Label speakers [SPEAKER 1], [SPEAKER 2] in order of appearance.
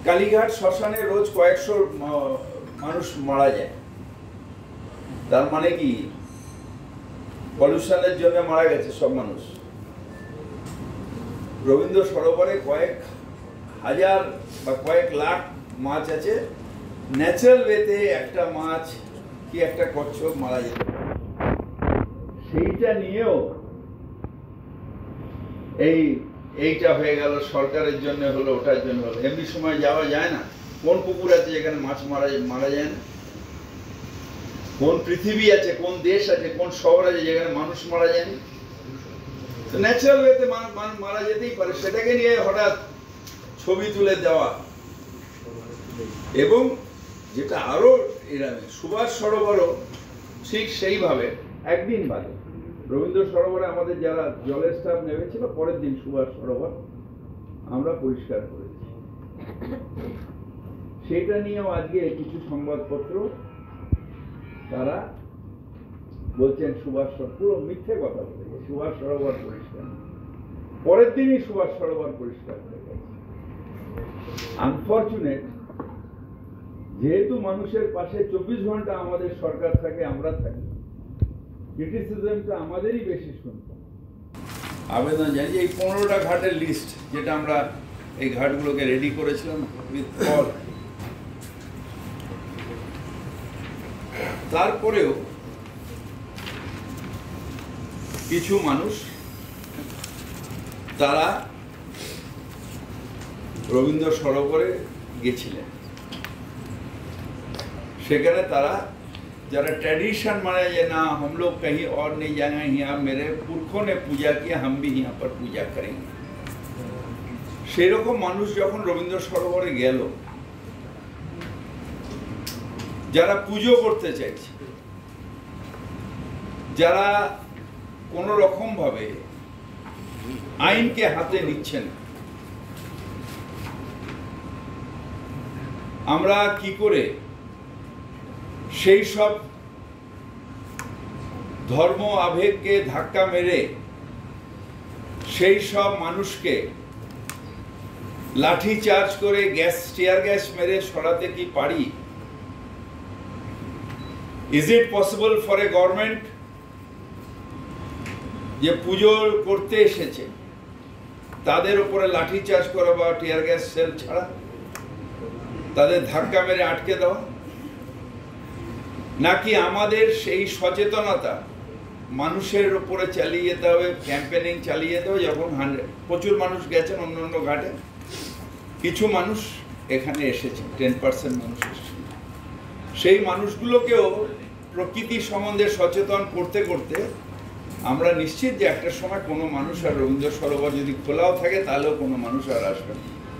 [SPEAKER 1] কালীঘাট শ্মশানে রোজ কয়েকশো মানুষ মারা যায়। তার মানে কি পলিউশনের জন্য মারা গেছে সব মানুষ? রবীন্দ্র সরোবরে কয়েক হাজার বা কয়েক লাখ মাছ আছে, ন্যাচারাল ওয়েতে একটা মাছ কি একটা কচ্ছপ মারা যেতে পারে। সেইটা নিয়েও এইটা হয়ে গেল, সরকারের জন্য হলো, ওটার জন্য হলো। এমনি সময় যাওয়া যায় না। কোন পুকুর আছে যেখানে মাছ মারা যায় না? কোন পৃথিবী আছে, কোন দেশ আছে, কোন শহর আছে যেখানে মানুষ মারা যায়নি? ন্যাচারাল ওয়েতে মারা যেতেই পারে। সেটাকে নিয়ে হঠাৎ ছবি তুলে দেওয়া, এবং যেটা আরো এরকম সুভাষ সরোবরও ঠিক সেইভাবে একদিন বাদে রবীন্দ্র সরোবরে আমাদের যারা জলের স্টাফ নেমেছিল, পরের দিন সুভাষ সরোবর আমরা পরিষ্কার করেছি। সেটা নিয়েও আজকে কিছু সংবাদপত্র তারা বলছেন সুভাষ পুরো মিথ্যে কথা বলেছে, সুভাষ সরোবর পরিষ্কার। পরের দিনই সুভাষ সরোবর পরিষ্কার হয়ে গেছে। আনফরচুনেট, যেহেতু মানুষের পাশে 24 ঘন্টা আমাদের সরকার থাকে, আমরা থাকি, ক্রিটিসিজমটা আমাদেরই বেশি শুনতাম। আবেদন জানি এই 15টা ঘাটের লিস্ট, যেটা আমরা এই ঘাটগুলোকে রেডি করেছিলাম উইথ অল, তারপরেও কিছু মানুষ তারা রবীন্দ্র সরোবরে গেছিলেন। সেখানে তারা যারা ट्रेडिशन माने ये ना हम लोग कहीं और नहीं जाएंगे, यहाँ मेरे पुरखों ने पूजा किया, हम भी यहाँ पर पूजा करेंगे। সেরকম মানুষ যখন রবীন্দ্র সরোবরে গেল, যারা পুজো করতে চাইছে, যারা কোন রকম ভাবে আইনকে হাতে নিচ্ছেন, আমরা কি করে সেই সব ধর্ম আবেগকে ধাক্কা মেরে সেই সব মানুষকে লাঠি চার্জ করে টিয়ার গ্যাস মেরে সরাতে কি পারি? Is it possible for a government যে পুজো করতে এসেছে তাদের উপরে লাঠি চার্জ করা বা টিয়ার গ্যাস সেল ছাড়া তাদের ধাক্কা মেরে আটকে দেওয়া? নাকি আমাদের সেই সচেতনতা মানুষের উপরে চালিয়ে যেতে হবে, ক্যাম্পেনিং চালিয়ে যেতে হবে? যখন প্রচুর মানুষ গেছেন অন্য অন্য ঘাটে, কিছু মানুষ এখানে এসেছেন, 10% মানুষ এসেছেন, সেই মানুষগুলোকেও প্রকৃতি সম্বন্ধে সচেতন করতে করতে আমরা নিশ্চিত যে একটা সময় কোনো মানুষ আর রবীন্দ্র সরোবর যদি খোলাও থাকে তাহলেও কোনো মানুষ আর আসবে না।